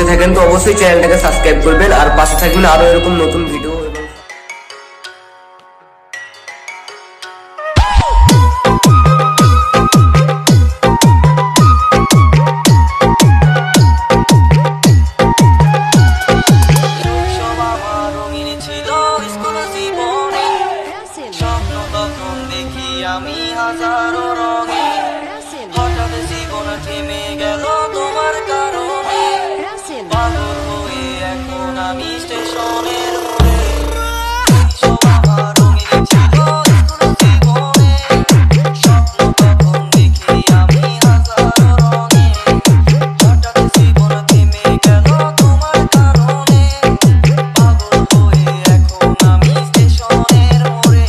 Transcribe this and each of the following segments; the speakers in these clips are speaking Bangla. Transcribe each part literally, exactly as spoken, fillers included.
থাকেন তো অবশ্যই চ্যানেলটাকে সাবস্ক্রাইব করবেন আর পাশে থাকবেন আরো এরকম নতুন ভিডিও। আমি হাজারো রঙে হঠাৎ জীবন থেমে গেল তোমার কারণে, পাগল হয়ে এখন আমি স্টেশনের মোড়ে। সব আমার রঙিন ছিল স্কুল জীবনে, স্বপ্ন তখন দেখি আমি হাজারো রঙে হঠাৎ জীবন থেমে গেল তোমার কারণে, পাগল হয়ে এখন আমি স্টেশনের মোড়ে।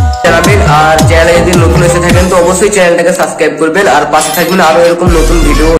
আর চ্যানেলে যদি নতুন এসে থাকেন তো অবশ্যই চ্যানেলটাকে সাবস্ক্রাইব করবেন আর পাশে থাকবেন আরো এরকম নতুন ভিডিও।